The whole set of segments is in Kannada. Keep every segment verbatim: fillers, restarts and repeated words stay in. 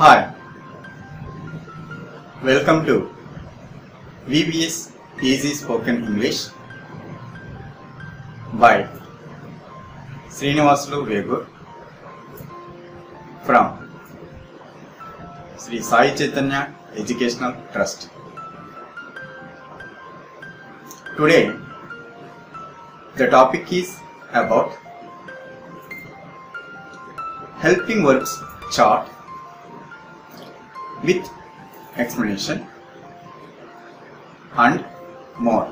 Hi, welcome to V B S Easy Spoken English by Srinivasulu Vegur from Sri Sai Chaitanya Educational Trust. Today, the topic is about helping verbs chart with explanation and more.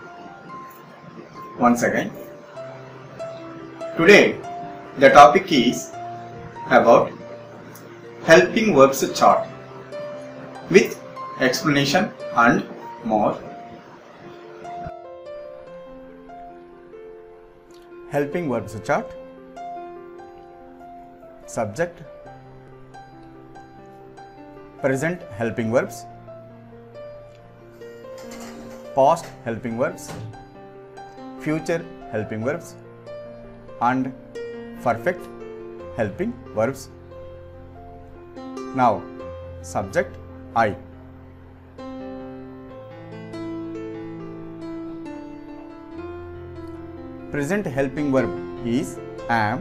Once again, today the topic is about helping verbs chart with explanation and more. Helping verbs chart. Subject, present helping verbs, past helping verbs, future helping verbs and perfect helping verbs. Now, subject I. Present helping verb is am.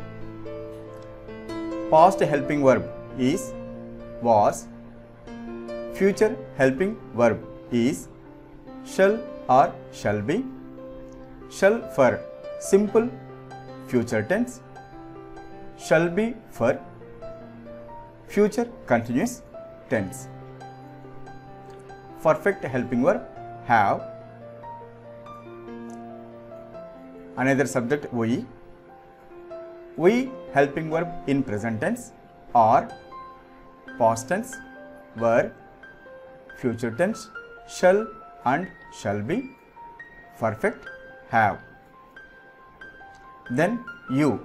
Past helping verb is was. Future helping verb is shall or shall be. Shall for simple future tense. Shall be for future continuous tense. Perfect helping verb have. Another subject we. We helping verb in present tense or past tense, were, future tense, shall and shall be, perfect have. Then you.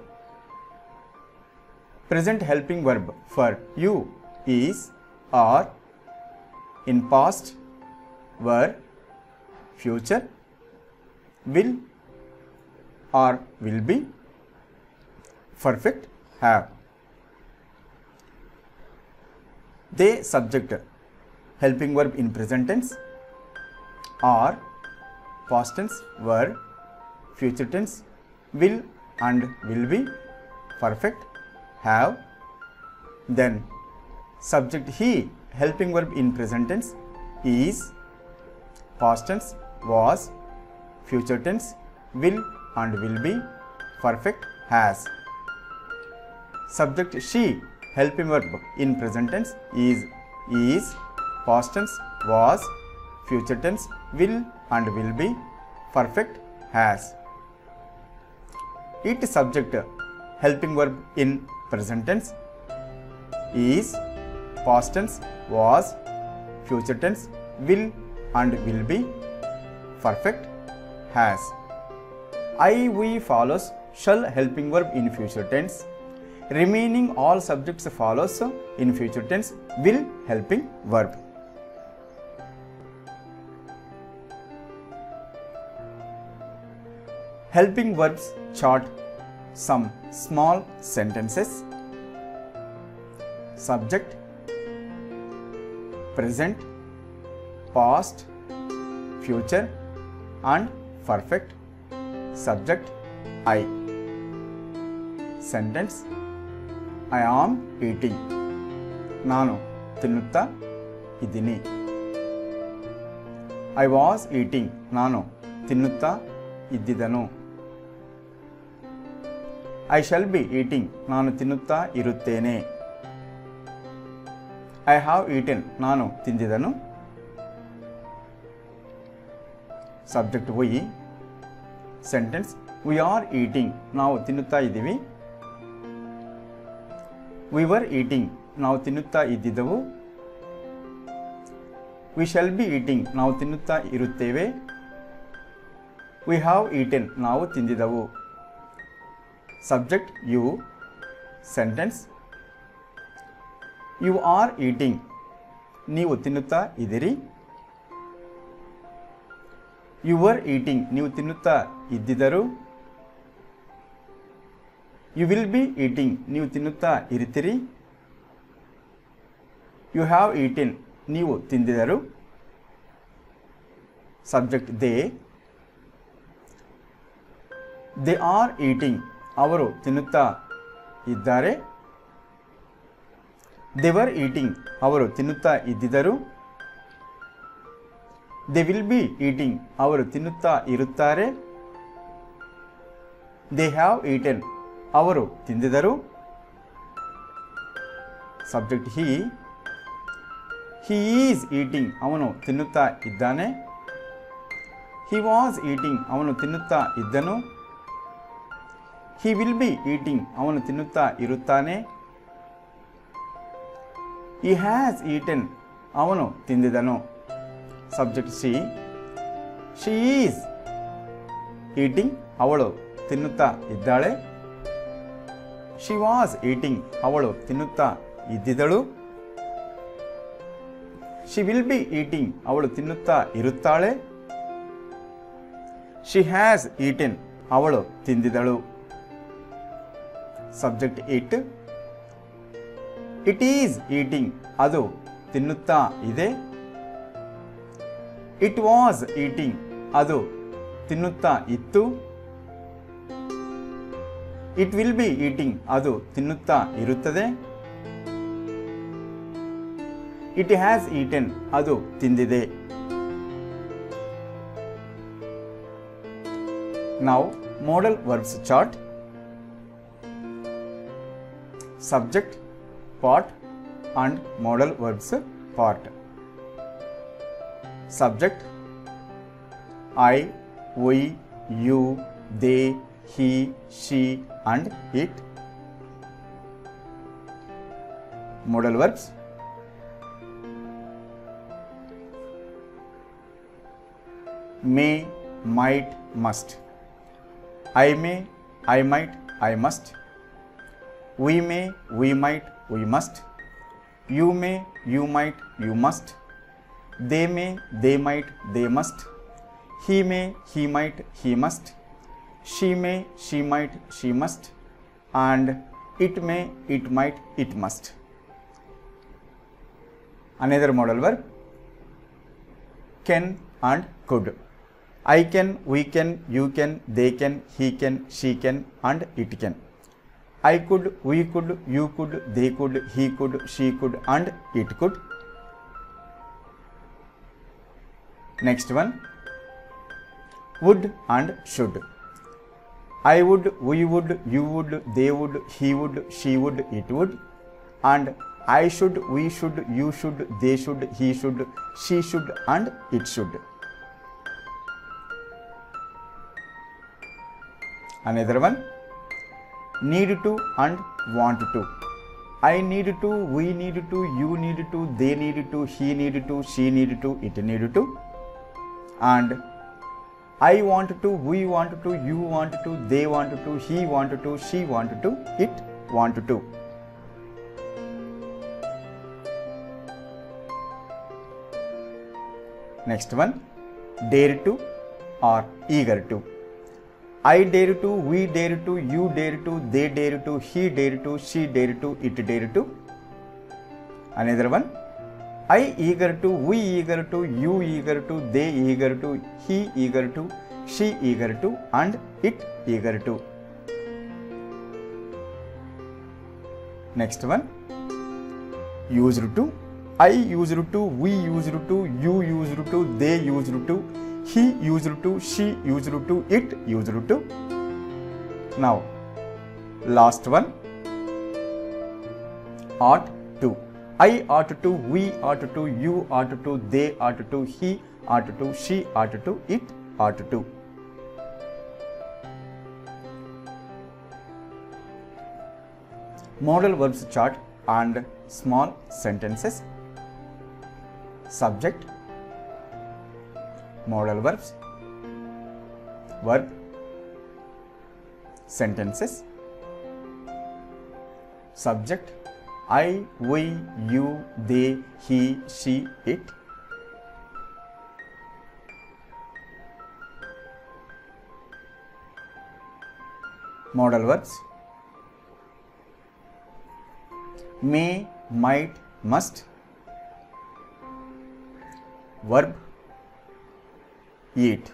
Present helping verb for you is or, in past, were, future, will or will be, perfect have. They subject helping verb in present tense or past tense, were, future tense, will and will be, perfect have. Then subject he helping verb in present tense is, past tense, was, future tense, will and will be, perfect has. Subject she helping verb in present tense is, is, past tense, was, future tense, will and will be, perfect has. It subject helping verb in present tense is, past tense, was, future tense, will and will be, perfect has. I, we follows shall helping verb in future tense. Remaining all subjects follows in future tense will helping verb. Helping verbs chart some small sentences. Subject, present, past, future and perfect. Subject I. Sentence, I am eating. ನಾನು ತಿನ್ನುತ್ತಾ ಇದ್ದೀನಿ. I was eating. ನಾನು ತಿನ್ನುತ್ತಾ ಇದ್ದಿದ್ದನು. I shall be eating. ನಾನು ತಿನ್ನುತ್ತಾ ಇರುತ್ತೇನೆ. I have eaten. ನಾನು ತಿಂದಿದ್ದನು. Subject we. Sentence, we are eating. ನಾವು ತಿನ್ನುತ್ತಾ ಇದ್ದೀವಿ. We were eating. ನಾವು ತಿನ್ನುತ್ತಾ ಇದ್ದಿದ್ದೆವು. We shall be eating. ನಾವು ತಿನ್ನುತ್ತಾ ಇರುತ್ತೇವೆ. We have eaten. ನಾವು ತಿಂದಿದ್ದೆವು. Subject you. Sentence, you are eating. ನೀವು ತಿನ್ನುತ್ತಾ ಇದ್ದೀರಿ. You were eating. ನೀವು ತಿನ್ನುತ್ತಾ ಇದ್ದಿದ್ದರು. You will be eating. ನೀವು ತಿನ್ನುತ್ತಾ ಇರುತ್ತೀರಿ. ಯು ಹ್ಯಾವ್ ಈಟನ್ ನೀವು ತಿಂದಿದರು. Subject they. They are eating ಅವರು ತಿನ್ನುತ್ತಾ ಇದ್ದಾರೆ. ದೇ ವರ್ ಈಟಿಂಗ್ ಅವರು ತಿನ್ನುತ್ತಾ ಇದ್ದಿದ್ದರು. ದೇ ವಿಲ್ ಬಿ ಈಟಿಂಗ್ ಅವರು ತಿನ್ನುತ್ತಾ ಇರುತ್ತಾರೆ. ದೇ ಹ್ಯಾವ್ ಈಟನ್ ಅವರು ತಿಂದಿದರು. Subject he. He is eating ಅವನು ತಿನ್ನುತ್ತಾ ಇದ್ದಾನೆ. ಹಿ ವಾಸ್ ಈಟಿಂಗ್ ಅವನು ತಿನ್ನುತ್ತಾ ಇದ್ದನು. ಹಿ ವಿಲ್ ಬಿ ಈಟಿಂಗ್ ಅವನು ತಿನ್ನುತ್ತಾ ಇರುತ್ತಾನೆ. ಹಿ ಹ್ಯಾಸ್ ಈಟನ್ ಅವನು ತಿಂದಿದನು. Subject she. She is eating ಅವಳು ತಿನ್ನುತ್ತಾ ಇದ್ದಾಳೆ. ಶಿ ವಾಸ್ ಈಟಿಂಗ್ ಅವಳು ತಿನ್ನುತ್ತಾ ಇದ್ದಿದ್ದಳು. ಶಿ ವಿಲ್ ಬಿ ಈಟಿಂಗ್ ಅವಳು ತಿನ್ನುತ್ತಾ ಇರುತ್ತಾಳೆ. ಶಿ ಹ್ಯಾಸ್ ಈಟನ್ ಅವಳು ತಿಂದಿದಳು. Subject it. It is eating ಅದು ತಿನ್ನುತ್ತಾ ಇದೆ. ಇಟ್ ವಾಸ್ ಈಟಿಂಗ್ ಅದು ತಿನ್ನುತ್ತಾ ಇತ್ತು. ಇಟ್ ವಿಲ್ ಬಿ ಈಟಿಂಗ್ ಅದು ತಿನ್ನುತ್ತಾ ಇರುತ್ತದೆ. ಇಟ್ ಹ್ಯಾಸ್ ಈಟನ್ ಅದು ತಿಂದಿದೆ. Now modal verbs chart. Subject part and modal verbs part. Subject I, we, you, they, he, she and it. Modal verbs may, might, must. I may, I might, I must. We may, we might, we must. You may, you might, you must. They may, they might, they must. He may, he might, he must. She may, she might, she must. And it may, it might, it must. Another modal verb can and could. I can, we can, you can, they can, he can, she can and it can. I could, we could, you could, they could, he could, she could and it could. Next one, would and should. I would, we would, you would, they would, he would, she would, it would. And I should, we should, you should, they should, he should, she should and it should. Another one, need to and want to. I need to, we need to, you need to, they need to, he need to, she need to, it need to. And I want to, we want to, you want to, they want to, he want to, she want to, it want to. Next one, dare to or eager to. I dare to, we dare to, you dare to, they dare to, he dare to, she dare to, it dare to. Another one, I eager to, we eager to, you eager to, they eager to, he eager to, she eager to, and it eager to. Next one, used to. I used to, we used to, you used to, they used to, he used to, she used to, it used to. Now, last one, ought to. I ought to, we ought to, you ought to, they ought to, he ought to, she ought to, it ought to. Modal verbs chart and small sentences. Subject, modal verbs, verb, sentences. Subject, I, we, you, they, he, she, it. Modal verbs, may, might, must. verb eat.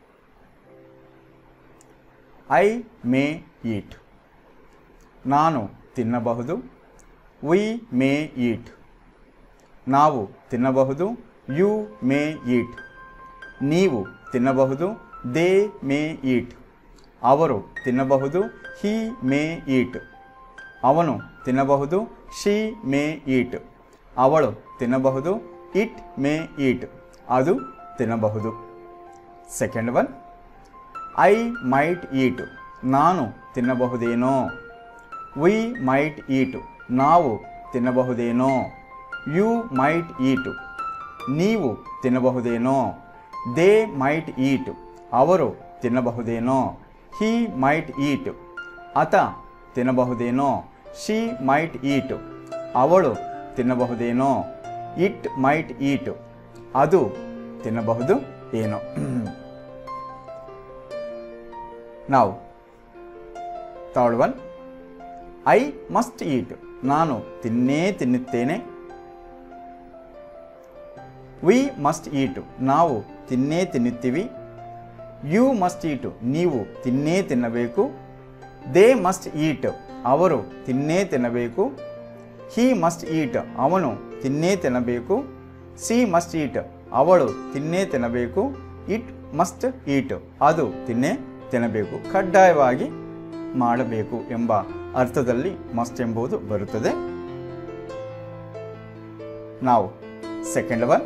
I may eat. ನಾನು ತಿನ್ನಬಹುದು. We may eat. ನಾವು ತಿನ್ನಬಹುದು. You may eat. ನೀವು ತಿನ್ನಬಹುದು. They may eat. ಅವರು ತಿನ್ನಬಹುದು. He may eat. ಅವನು ತಿನ್ನಬಹುದು. She may eat. ಅವಳು ತಿನ್ನಬಹುದು. It may eat. ಅದು ತಿನ್ನಬಹುದು. Second one, I might eat. ನಾನು ತಿನ್ನಬಹುದೇನೋ. ವಿ ಮೈಟ್ ಈಟ್. ನಾವು ತಿನ್ನಬಹುದೇನೋ. ಯು ಮೈಟ್ ಈಟ್. ನೀವು ತಿನ್ನಬಹುದೇನೋ. ದೇ ಮೈಟ್ ಈಟ್. ಅವರು ತಿನ್ನಬಹುದೇನೋ. ಹಿ ಮೈಟ್ ಈಟ್. ಆತ ತಿನ್ನಬಹುದೇನೋ. ಶಿ ಮೈಟ್ ಈಟ್. ಅವಳು ತಿನ್ನಬಹುದೇನೋ. ಇಟ್ ಮೈಟ್ ಈಟ್. ಅದು ತಿನ್ನಬಹುದು ಏನೋ. ನಾವು third one, I must eat. ನಾನು ತಿನ್ನೇ ತಿನ್ನುತ್ತೇನೆ. ವಿ ಮಸ್ಟ್ ಈಟ್. ನಾವು ತಿನ್ನೇ ತಿನ್ನುತ್ತೀವಿ. ಯು ಮಸ್ಟ್ ಈಟ್. ನೀವು ತಿನ್ನೇ ತಿನ್ನಬೇಕು. They must eat. ಅವರು ತಿನ್ನೇ ತಿನ್ನಬೇಕು. He must eat. ಅವನು ತಿನ್ನೇ ತಿನ್ನಬೇಕು. She must eat. ಅವಳು ತಿನ್ನೇ ತಿನ್ನಬೇಕು. It must eat. ಅದು ತಿನ್ನೇ ತಿನ್ನಬೇಕು. ಕಡ್ಡಾಯವಾಗಿ ಮಾಡಬೇಕು ಎಂಬ ಅರ್ಥದಲ್ಲಿ ಮಸ್ಟ್ ಎಂಬುದು ಬರುತ್ತದೆ. ನಾವು second one,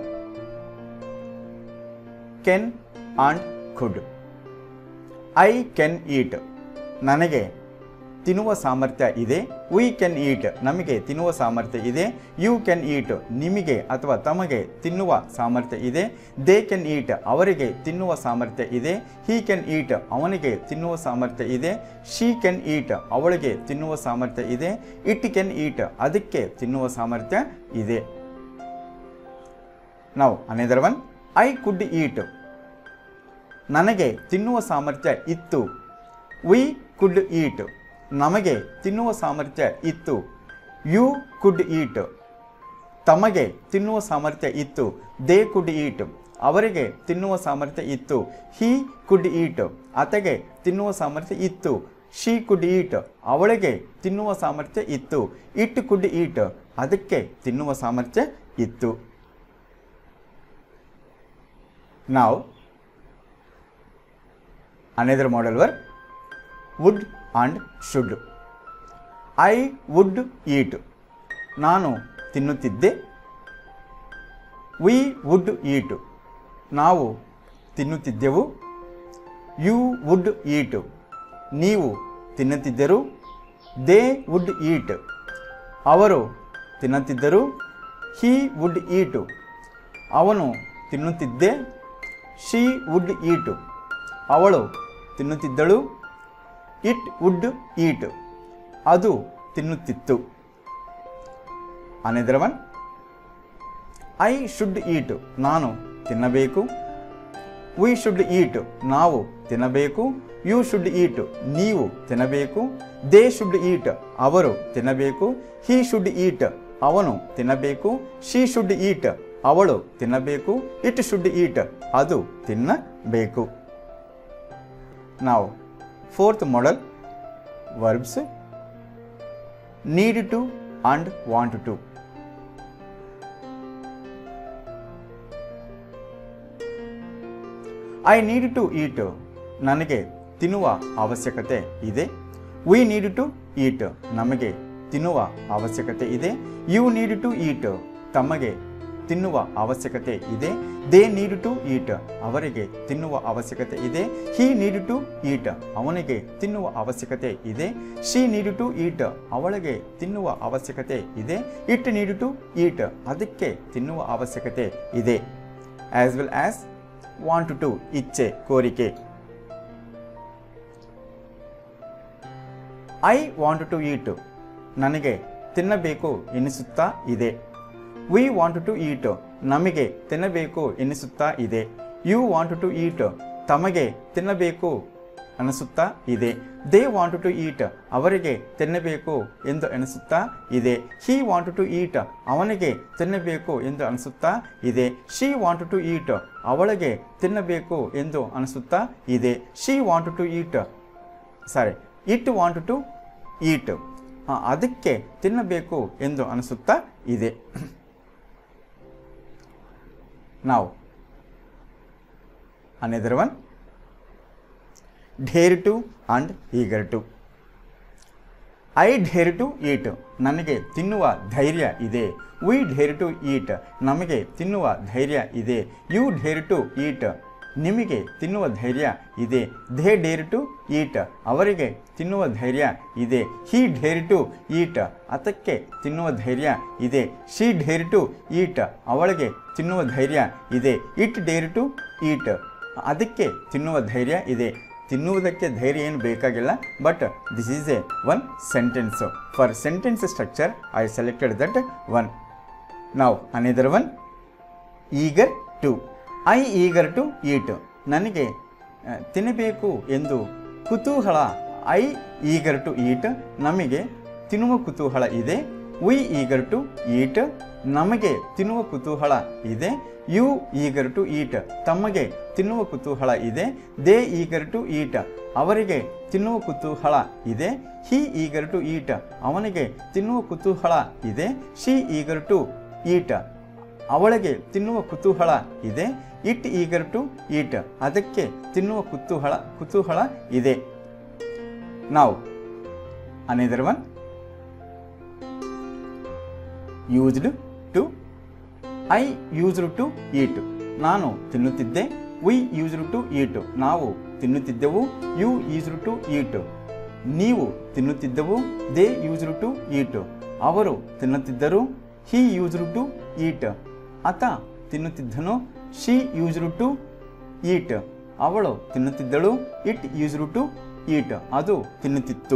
can and could. I can eat. ನನಗೆ ತಿನ್ನುವ ಸಾಮರ್ಥ್ಯ ಇದೆ. We can eat. ನಮಗೆ ತಿನ್ನುವ ಸಾಮರ್ಥ್ಯ ಇದೆ. You can eat. ನಿಮಗೆ ಅಥವಾ ತಮಗೆ ತಿನ್ನುವ ಸಾಮರ್ಥ್ಯ ಇದೆ. They can eat. ಅವರಿಗೆ ತಿನ್ನುವ ಸಾಮರ್ಥ್ಯ ಇದೆ. ಹಿ ಕೆನ್ ಈಟ್. ಅವನಿಗೆ ತಿನ್ನುವ ಸಾಮರ್ಥ್ಯ ಇದೆ. She can eat. ಅವಳಿಗೆ ತಿನ್ನುವ ಸಾಮರ್ಥ್ಯ ಇದೆ. It can eat. ಅದಕ್ಕೆ ತಿನ್ನುವ ಸಾಮರ್ಥ್ಯ ಇದೆ. ನಾವು another one, I could eat. ನನಗೆ ತಿನ್ನುವ ಸಾಮರ್ಥ್ಯ ಇತ್ತು. We could eat. ನಮಗೆ ತಿನ್ನುವ ಸಾಮರ್ಥ್ಯ ಇತ್ತು. You could eat. ತಮಗೆ ತಿನ್ನುವ ಸಾಮರ್ಥ್ಯ ಇತ್ತು. They could eat. ಅವರಿಗೆ ತಿನ್ನುವ ಸಾಮರ್ಥ್ಯ ಇತ್ತು. ಹಿ ಕುಡ್ ಈಟ್. ಆತಗೆ ತಿನ್ನುವ ಸಾಮರ್ಥ್ಯ ಇತ್ತು. She could eat. ಅವಳಿಗೆ ತಿನ್ನುವ ಸಾಮರ್ಥ್ಯ ಇತ್ತು. It could eat. ಅದಕ್ಕೆ ತಿನ್ನುವ ಸಾಮರ್ಥ್ಯ ಇತ್ತು. ನಾವು another model verb, would and should. I would eat. ನಾನು ತಿನ್ನುತ್ತಿದ್ದೆ. We would eat. ನಾವು ತಿನ್ನುತ್ತಿದ್ದೆವು. You would eat. ನೀವು ತಿನ್ನುತ್ತಿದ್ದರು. They would eat. ಅವರು ತಿನ್ನುತ್ತಿದ್ದರು. He would eat. ಅವನು ತಿನ್ನುತ್ತಿದ್ದೆ. She would eat. ಅವಳು ತಿನ್ನುತ್ತಿದ್ದಳು. It would eat. ಅದು ತಿನ್ನುತ್ತಿತ್ತು. Another one, I should eat. ನಾನು ತಿನ್ನಬೇಕು. We should eat. ನಾವು ತಿನ್ನಬೇಕು. You should eat. ನೀವು ತಿನ್ನಬೇಕು. They should eat. ಅವರು ತಿನ್ನಬೇಕು. He should eat. ಅವನು ತಿನ್ನಬೇಕು. She should eat. ಅವಳು ತಿನ್ನಬೇಕು. It should eat. ಅದು ತಿನ್ನಬೇಕು. ನಾವು fourth modal, verbs need to and want to. I need to eat. ನನಗೆ ತಿನ್ನುವ ಅವಶ್ಯಕತೆ ಇದೆ. We need to eat. ನಮಗೆ ತಿನ್ನುವ ಅವಶ್ಯಕತೆ ಇದೆ. You need to eat. ತಮಗೆ ತಿನ್ನುವ ಅವಶ್ಯಕತೆ ಇದೆ. They need to eat. ಅವರಿಗೆ ತಿನ್ನುವ ಅವಶ್ಯಕತೆ ಇದೆ. He need to eat. ಅವನಿಗೆ ತಿನ್ನುವ ಅವಶ್ಯಕತೆ ಇದೆ. She need to eat. ಅವಳಿಗೆ ತಿನ್ನುವ ಅವಶ್ಯಕತೆ ಇದೆ. It need to eat. ಅದಕ್ಕೆ ತಿನ್ನುವ ಅವಶ್ಯಕತೆ ಇದೆ. As well as want to, ಇಚ್ಛೆ, ಕೋರಿಕೆ. I want to eat. ನನಗೆ ತಿನ್ನಬೇಕು ಎನಿಸುತ್ತಾ ಇದೆ. We want to eat. ನಮಗೆ ತಿನ್ನಬೇಕು ಎನಿಸುತ್ತಾ ಇದೆ. You want to eat. ತಮಗೆ ತಿನ್ನಬೇಕು ಅನಿಸುತ್ತಾ ಇದೆ. ದೇ ವಾಂಟ್ ಟು ಈಟ್ ಅವರಿಗೆ ತಿನ್ನಬೇಕು ಎಂದು ಅನಿಸುತ್ತಾ ಇದೆ. ಹಿ ವಾಂಟ್ ಟು ಈಟ್ ಅವನಿಗೆ ತಿನ್ನಬೇಕು ಎಂದು ಅನಿಸುತ್ತಾ ಇದೆ. ಶಿ ವಾಂಟ್ ಟು ಈಟ್ ಅವಳಿಗೆ ತಿನ್ನಬೇಕು ಎಂದು ಅನಿಸುತ್ತಾ ಇದೆ. She want to eat sorry it want to eat ಅದಕ್ಕೆ ತಿನ್ನಬೇಕು ಎಂದು ಅನಿಸುತ್ತಾ ಇದೆ. ನಾವು another one, dare to and eager to. I dare to eat ನನಗೆ ತಿನ್ನುವ ಧೈರ್ಯ ಇದೆ. we dare to eat ನಮಗೆ ತಿನ್ನುವ ಧೈರ್ಯ ಇದೆ. you dare to eat ನಿಮಗೆ ತಿನ್ನುವ ಧೈರ್ಯ ಇದೆ. they dare to eat ಅವರಿಗೆ ತಿನ್ನುವ ಧೈರ್ಯ ಇದೆ. he dare to eat ಅದಕ್ಕೆ ತಿನ್ನುವ ಧೈರ್ಯ ಇದೆ. she dare to eat ಅವಳಿಗೆ ತಿನ್ನುವ ಧೈರ್ಯ ಇದೆ. it dare to eat ಅದಕ್ಕೆ ತಿನ್ನುವ ಧೈರ್ಯ ಇದೆ. ತಿನ್ನುವುದಕ್ಕೆ ಧೈರ್ಯ ಏನು ಬೇಕಾಗಿಲ್ಲ, but this is a one sentence. For sentence structure I selected that one. ನಾವು another one, eager to. I eager to eat ನನಗೆ ತಿನ್ನಬೇಕು ಎಂದು ಕುತೂಹಲ. ಐ ಈಗರ್ ಟು ಈಟ್ ನಮಗೆ ತಿನ್ನುವ ಕುತೂಹಲ ಇದೆ. ವಿ ಈಗರ್ ಟು ಈಟ್ ನಮಗೆ ತಿನ್ನುವ ಕುತೂಹಲ ಇದೆ. ಯು ಈಗರ್ ಟು ಈಟ್ ತಮಗೆ ತಿನ್ನುವ ಕುತೂಹಲ ಇದೆ. ದೇ ಈಗರ್ ಟು ಈಟ್ ಅವರಿಗೆ ತಿನ್ನುವ ಕುತೂಹಲ ಇದೆ. ಹಿ ಈಗರ್ ಟು ಈಟ್ ಅವನಿಗೆ ತಿನ್ನುವ ಕುತೂಹಲ ಇದೆ. ಶಿ ಈಗರ್ ಟು ಈಟ್ ಅವಳಿಗೆ ತಿನ್ನುವ ಕುತೂಹಲ ಇದೆ. ಇಟ್ ಈಗರ್ ಟು ಈಟ್ ಅದಕ್ಕೆ ತಿನ್ನುವ ಕುತೂಹಲ ಕುತೂಹಲ ಇದೆ. ನಾವು another one, used to. I used to eat ನಾನು ತಿನ್ನುತ್ತಿದ್ದೆ. ವಿ ಯೂಸ್ಡ್ ಟು ಈಟ್ ನಾವು ತಿನ್ನುತ್ತಿದ್ದೆವು. ಯು ಯೂಸ್ಡ್ ಟು ಈಟ್ ನೀವು ತಿನ್ನುತ್ತಿದ್ದೆವು. ದೇ ಯೂಸ್ಡ್ ಟು ಈಟ್ ಅವರು ತಿನ್ನುತ್ತಿದ್ದರು. ಹಿ ಯೂಸ್ಡ್ ಟು ಈಟ್ ಆತ ತಿನ್ನುತ್ತಿದ್ದನು. ಶಿ ಯೂಸ್ಡ್ ಟು ಈಟ್ ಅವಳು ತಿನ್ನುತ್ತಿದ್ದಳು. ಇಟ್ ಯೂಸ್ಡ್ ಟು ಈಟ್ ಅದು ತಿನ್ನುತ್ತಿತ್ತು.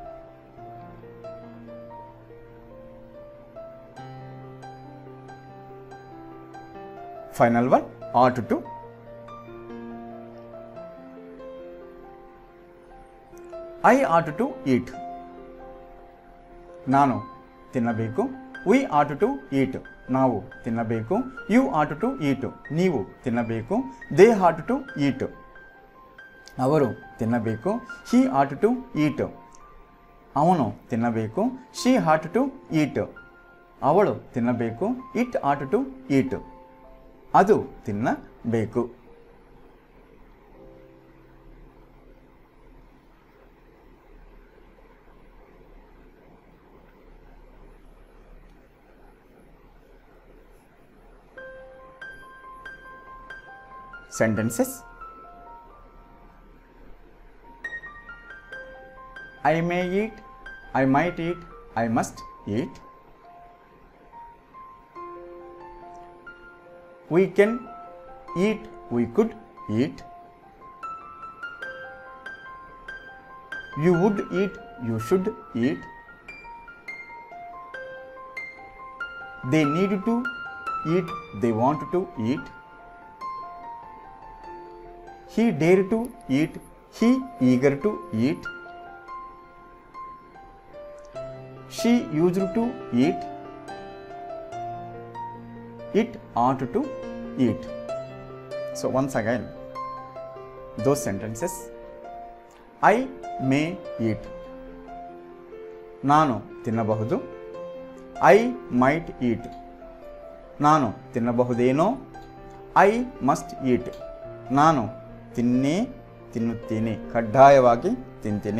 Final one, ought to. I ought to eat ನಾನು ತಿನ್ನಬೇಕು. we ought to eat ನಾವು ತಿನ್ನಬೇಕು. you ought to eat ನೀವು ತಿನ್ನಬೇಕು. they ought to eat ಅವರು ತಿನ್ನಬೇಕು. he ought to eat ಅವನು ತಿನ್ನಬೇಕು. she ought to eat ಅವಳು ತಿನ್ನಬೇಕು. it ought to eat ಅದು ತಿನ್ನಬೇಕು. Sentences. I may eat, I might eat, I must eat. We can eat, we could eat. You would eat, you should eat. They need to eat, they want to eat. He dare to eat, he eager to eat. She used to eat, it ought to eat. So once again, those sentences. I may eat ನಾನು ತಿನ್ನಬಹುದು. I might eat ನಾನು ತಿನ್ನಬಹುದೇನೋ. I must eat ನಾನು ತಿನ್ನೇ ತಿನ್ನುತ್ತೀನಿ, ಕಡ್ಡಾಯವಾಗಿ ತಿಂತೀನಿ.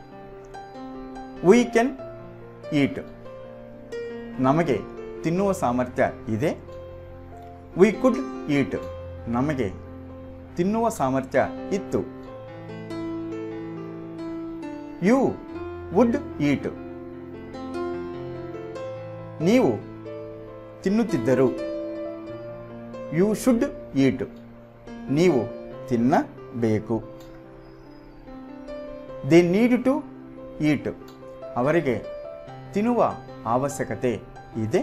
We can eat ನಮಗೆ ತಿನ್ನುವ ಸಾಮರ್ಥ್ಯ ಇದೆ. We could eat ನಮಗೆ ತಿನ್ನುವ ಸಾಮರ್ಥ್ಯ ಇತ್ತು. You would eat ನೀವು ತಿನ್ನುತ್ತಿದ್ದರು. You should eat ನೀವು ತಿನ್ನಬೇಕು. They need to eat ಅವರಿಗೆ ತಿನ್ನುವ ಅವಶ್ಯಕತೆ ಇದೆ.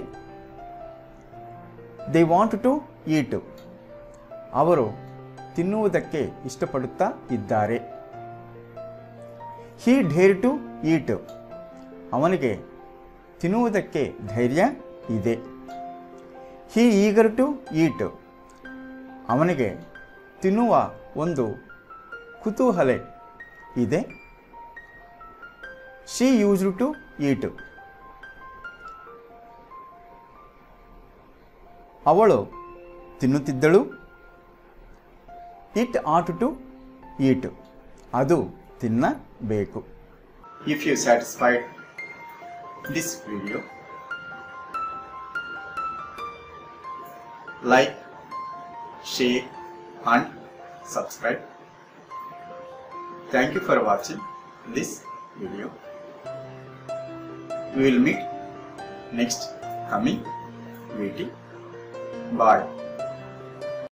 They want to eat ಅವರು ತಿನ್ನುವುದಕ್ಕೆ ಇಷ್ಟಪಡುತ್ತಾ ಇದ್ದಾರೆ. ಹಿ ಡೇರ್ ಟು ಈಟ್, ಅವನಿಗೆ ತಿನ್ನುವುದಕ್ಕೆ ಧೈರ್ಯ ಇದೆ. ಹಿ ಈಗರ್ ಟು ಈಟ್, ಅವನಿಗೆ ತಿನ್ನುವ ಒಂದು ಕುತೂಹಲ ಇದೆ. ಶಿ ಯೂಸ್ಡ್ ಟು ಈಟ್, ಅವಳು ತಿನ್ನುತ್ತಿದ್ದಳು. ಇಟ್ ಆಟ್ ಟು ಈಟ್, ಅದು ತಿನ್ನಬೇಕು. If you satisfied this video, like, share and subscribe. Thank you for watching this video. We will meet next coming video. Bye.